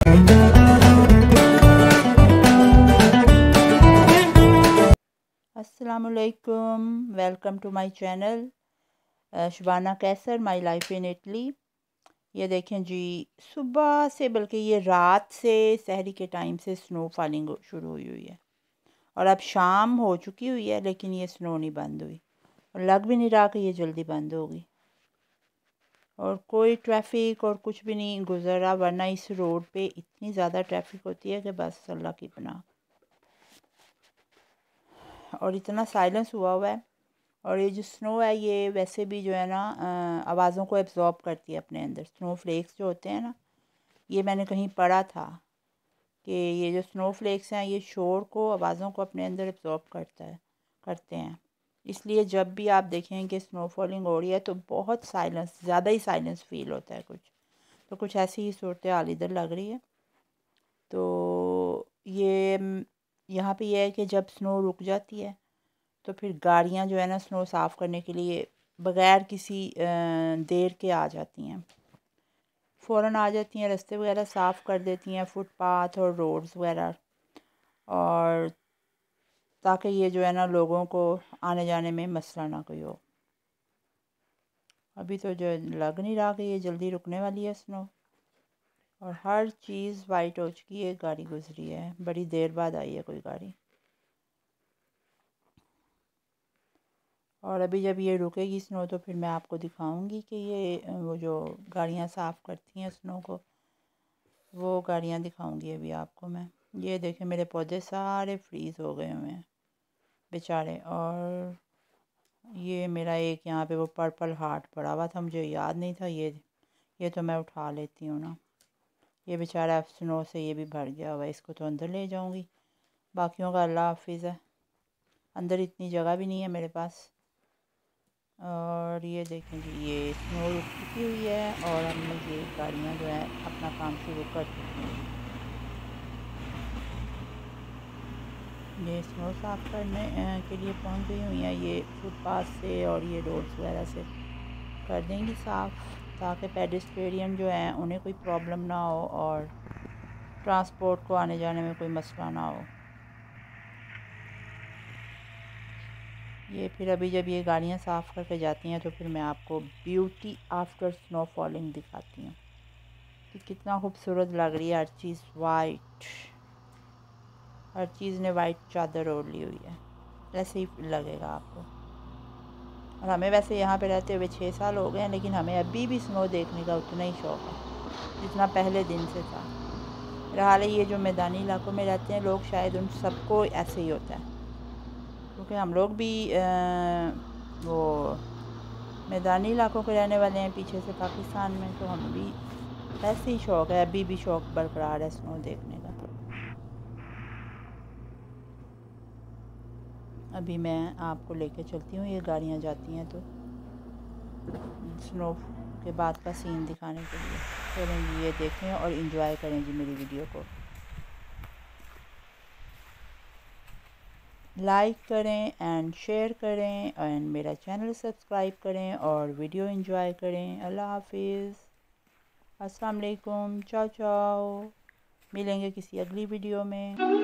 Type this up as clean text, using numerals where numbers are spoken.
अस्सलामुअलैकुम, welcome to my channel Shubana Kaiser my life in Italy. ये देखें जी, सुबह से बल्कि ये रात से सहरी के टाइम से स्नो फॉलिंग शुरू हुई है और अब शाम हो चुकी हुई है, लेकिन ये स्नो नहीं बंद हुई और लग भी नहीं रहा कि ये जल्दी बंद होगी। और कोई ट्रैफिक और कुछ भी नहीं गुजर रहा, वरना इस रोड पे इतनी ज़्यादा ट्रैफिक होती है कि बस अल्लाह की पनाह। और इतना साइलेंस हुआ है। और ये जो स्नो है ये वैसे भी जो है ना आवाज़ों को एब्जॉर्ब करती है अपने अंदर। स्नो फ्लेक्स जो होते हैं ना, ये मैंने कहीं पढ़ा था कि ये जो स्नो फ्लेक्स हैं ये शोर को, आवाज़ों को अपने अंदर एब्जॉर्ब करते हैं। इसलिए जब भी आप देखें कि स्नो फॉलिंग हो रही है तो बहुत साइलेंस, ज़्यादा ही साइलेंस फील होता है कुछ ऐसी ही सूरत हाल इधर लग रही है। तो ये यहाँ पे ये है कि जब स्नो रुक जाती है तो फिर गाड़ियाँ जो है ना स्नो साफ़ करने के लिए बग़ैर किसी देर के आ जाती हैं, फ़ौरन आ जाती हैं, रास्ते वगैरह साफ़ कर देती हैं, फुटपाथ और रोड्स वगैरह, और ताकि ये जो है ना लोगों को आने जाने में मसला ना कोई हो। अभी तो जो लग नहीं रहा कि ये जल्दी रुकने वाली है स्नो। और हर चीज़ वाइट हो चुकी है। गाड़ी गुजरी है, बड़ी देर बाद आई है कोई गाड़ी। और अभी जब ये रुकेगी स्नो तो फिर मैं आपको दिखाऊंगी कि ये वो जो गाड़ियाँ साफ़ करती हैं स्नो को, वो गाड़ियाँ दिखाऊंगी अभी आपको मैं। ये देखें, मेरे पौधे सारे फ्रीज़ हो गए हुए हैं बेचारे। और ये मेरा एक यहाँ पे वो पर्पल हार्ट पड़ा हुआ था, मुझे याद नहीं था। ये तो मैं उठा लेती हूँ ना। ये बेचारा स्नो से ये भी भर गया हुआ है, इसको तो अंदर ले जाऊँगी। बाकियों का अल्लाह हाफिज़ है, अंदर इतनी जगह भी नहीं है मेरे पास। और ये देखें जी, ये स्नो रुक चुकी हुई है और हमने ये गाड़ियाँ जो है अपना काम शुरू कर चुकी हैं। ये स्नो साफ़ करने के लिए पहुंच गई हुई हैं। ये फुटपाथ से और ये रोड्स वगैरह से कर देंगी साफ़, ताकि पेडेस्ट्रियन जो हैं उन्हें कोई प्रॉब्लम ना हो और ट्रांसपोर्ट को आने जाने में कोई मसला ना हो। ये फिर अभी जब ये गाड़ियाँ साफ़ करके जाती हैं तो फिर मैं आपको ब्यूटी आफ्टर स्नो फॉलिंग दिखाती हूँ कि कितना खूबसूरत लग रही है। हर चीज़ वाइट, हर चीज़ ने वाइट चादर ओढ़ ली हुई है, ऐसे ही लगेगा आपको। और हमें वैसे यहाँ पे रहते हुए 6 साल हो गए हैं, लेकिन हमें अभी भी स्नो देखने का उतना ही शौक़ है जितना पहले दिन से था। बहरहाल ये जो मैदानी इलाकों में रहते हैं लोग, शायद उन सबको ऐसे ही होता है, क्योंकि हम लोग भी वो मैदानी इलाकों के रहने वाले हैं पीछे से पाकिस्तान में, तो हमें भी ऐसे ही शौक़ है, अभी भी शौक़ बरकरार है स्नो देखने का। अभी मैं आपको लेके चलती हूँ, ये गाड़ियाँ जाती हैं तो स्नो के बाद का सीन दिखाने के लिए। चलें जी, ये देखें और इन्जॉय करें जी मेरी वीडियो को। लाइक करें एंड शेयर करें एंड मेरा चैनल सब्सक्राइब करें और वीडियो एंजॉय करें। अल्लाह हाफिज़, अस्सलाम वालेकुम, चाओ चाओ। मिलेंगे किसी अगली वीडियो में।